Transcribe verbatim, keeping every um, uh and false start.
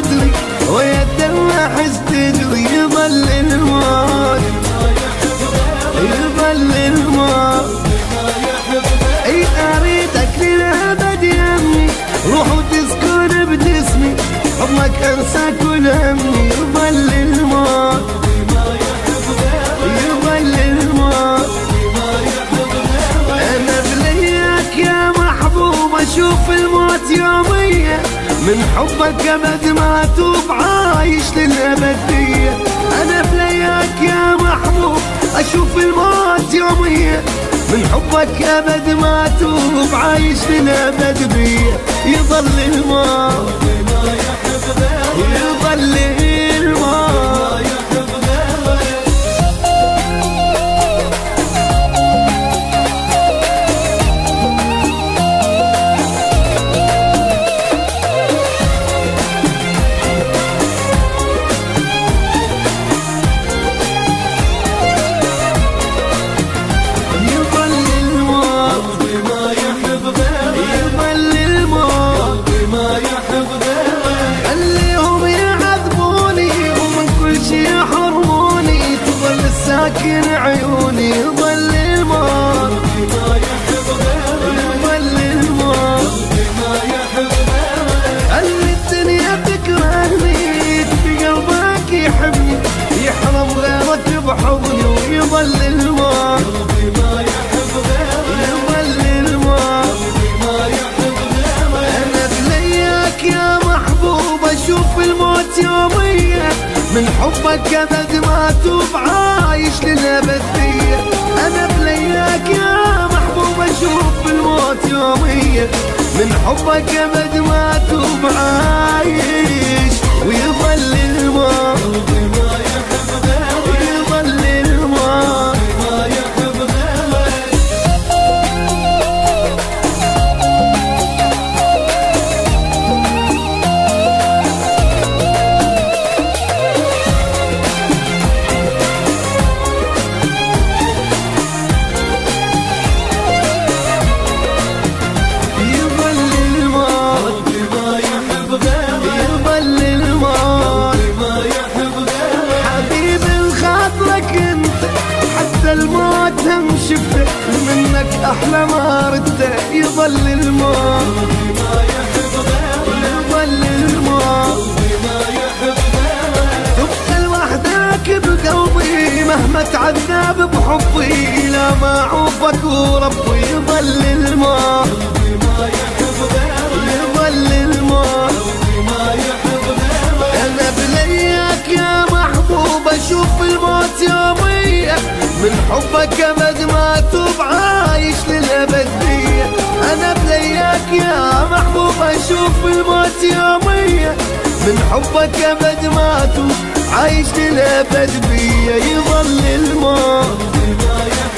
تدري ويا الدمع حس تدري يظل الموت يظل الموت. اي اريدك للابد يمي روح وتسكن بجسمي حضنك انسى كل همي يظل الموت يظل الموت. انا بلياك يا محبوب اشوف الموت يوميا من حبك ابد ما اتوب عايش للابديه. انا بلياك يا محبوب اشوف الموت يوميا من حبك ابد ما اتوب عايش للابد بيه. يظل الموت يظل الموت. ساكن عيوني يظل الموت يظل الموت. خلي الدنيا تكرهني في قلبك يحبني يحرم غيرك بحضني ويظل الموت يظل الموت. انا بلياك يا محبوب اشوف الموت يوميا من حبك ابد ما اتوب عايش للابديه. انا بلياك يا محبوب اشوف الموت يوميا من حبك ابد ما اتوب عايش ويظل الموت يظل الموت. الموت هم شفته منك احلى ما رده يظل الموت يظل الموت. تبقى لوحدك بقلبي مهما تعذب بحبي لا ما اعوفك وربي يظل الموت يظل الموت. انا بلياك يا محبوب اشوف الموت يوميا من حبك ابد ما اتوب عايش للابديه. انا بلياك يا محبوب اشوف الموت يوميا من حبك ابد ما اتوب عايش للابد بيه. يظل الموت